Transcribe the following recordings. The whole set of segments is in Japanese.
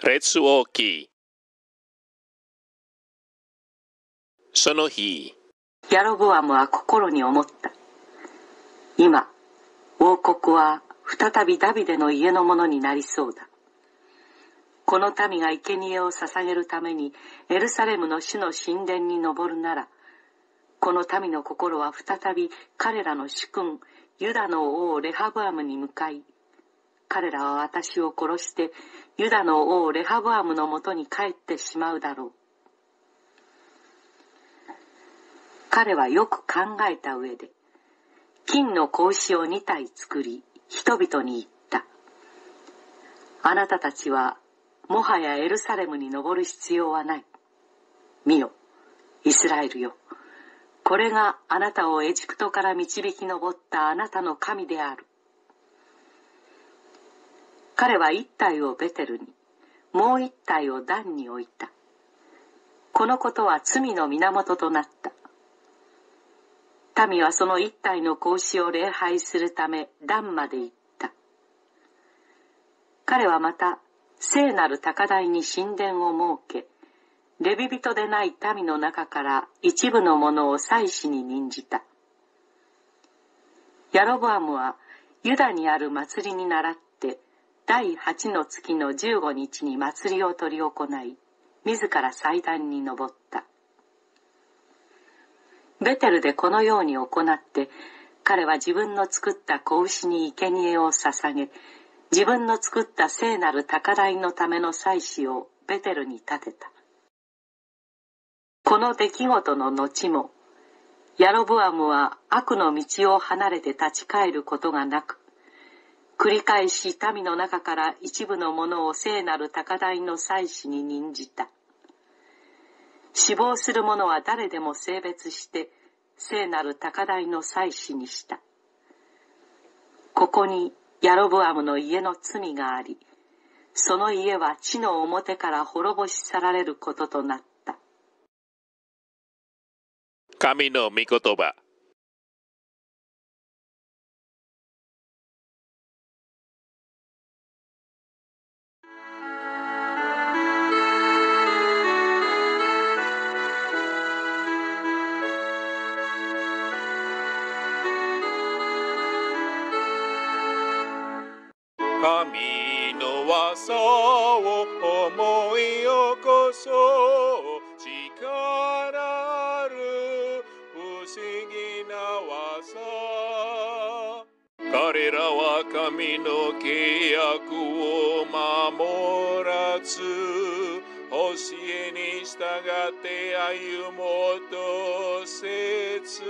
列王記。その日、 ヤロボアムは心に思った。今、王国は再びダビデの家のものになりそうだ。この民が生贄を捧げるためにエルサレムの主の神殿に登るなら、この民の心は再び彼らの主君ユダの王レハブアムに向かい、彼らは私を殺してユダの王レハブアムのもとに帰ってしまうだろう。彼はよく考えた上で、金の格子を2体作り、人々に言った。あなたたちはもはやエルサレムに登る必要はない。見よ、イスラエルよ。これがあなたをエジプトから導き上ったあなたの神である。彼は1体をベテルに、もう1体をダンに置いた。このことは罪の源となった。民はその1体の格子を礼拝するためダンまで行った。彼はまた聖なる高台に神殿を設け、レビ人でない民の中から一部のものを祭司に任じた。ヤロボアムはユダにある祭りに倣って第8の月の15日に祭りを執り行い、自ら祭壇に登った。ベテルでこのように行って、彼は自分の作った子牛に生贄を捧げ、自分の作った聖なる高台のための祭司をベテルに建てた。この出来事の後も、ヤロブアムは悪の道を離れて立ち返ることがなく、繰り返し民の中から一部のものを聖なる高台の祭司に任じた。死亡する者は誰でも性別して聖なる高台の祭司にした。ここにヤロブアムの家の罪があり、その家は地の表から滅ぼし去られることとなった。 神の御言葉。神の技を思い起こそう。力ある不思議な技。彼らは神の契約を守らず、教えに従って歩もうとせず、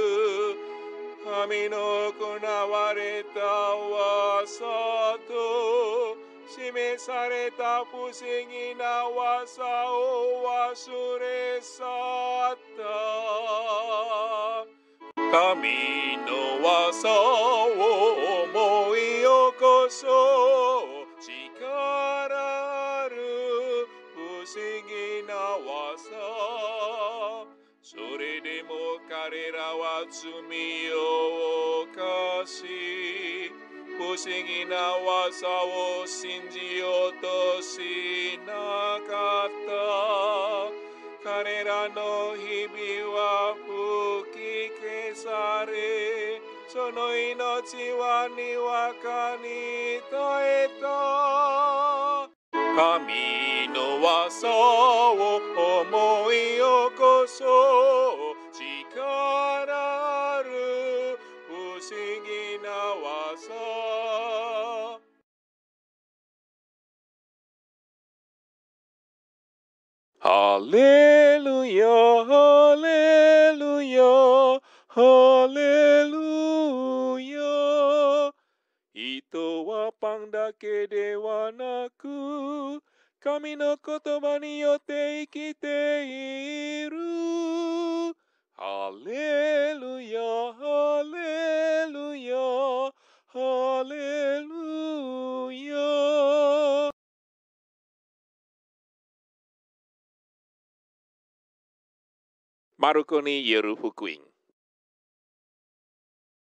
神の行われた技と示された不思議な技を忘れ去った。神の技を思い起こそう。力ある不思議な技。それでも彼らは罪を犯し、不思議な技を信じようとしなかった。彼らの日々は吹き消され、その命はにわかに絶えた。神の技を思い起こそう。力ある不思議な技。ハレルヤ、ハレルヤ、ハレルヤ。人はパンだけではなく、神の言葉によって生きている。ハレルヤ、ハレルヤ、ハレルヤ。マルコによる福音。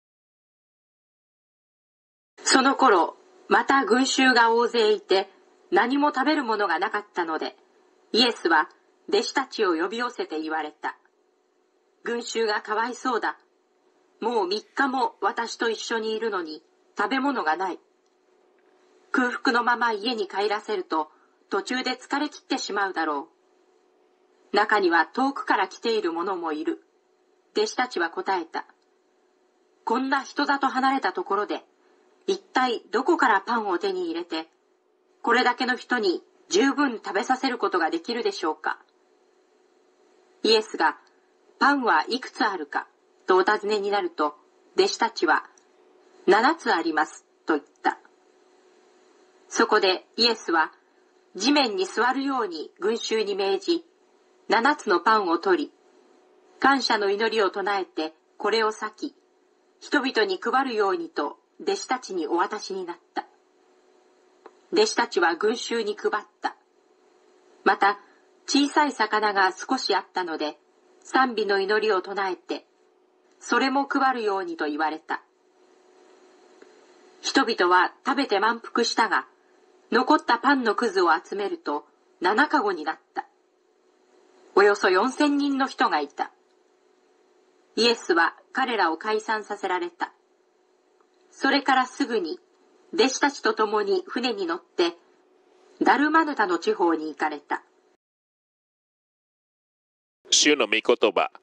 その頃、また群衆が大勢いて、 何も食べるものがなかったので、イエスは弟子たちを呼び寄せて言われた。群衆がかわいそうだ。もう3日も私と一緒にいるのに食べ物がない。空腹のまま家に帰らせると途中で疲れ切ってしまうだろう。中には遠くから来ている者もいる。弟子たちは答えた。こんな人里離れたところで、一体どこからパンを手に入れて、これだけの人に十分食べさせることができるでしょうか。イエスが、パンはいくつあるかとお尋ねになると、弟子たちは、7つありますと言った。そこでイエスは、地面に座るように群衆に命じ、7つのパンを取り、感謝の祈りを唱えてこれを裂き、人々に配るようにと弟子たちにお渡しになった。弟子たちは群衆に配った。また、小さい魚が少しあったので、賛美の祈りを唱えて、それも配るようにと言われた。人々は食べて満腹したが、残ったパンのくずを集めると7かごになった。およそ4000人の人がいた。イエスは彼らを解散させられた。それからすぐに弟子たちと共に船に乗ってダルマヌタの地方に行かれた。 主の御言葉。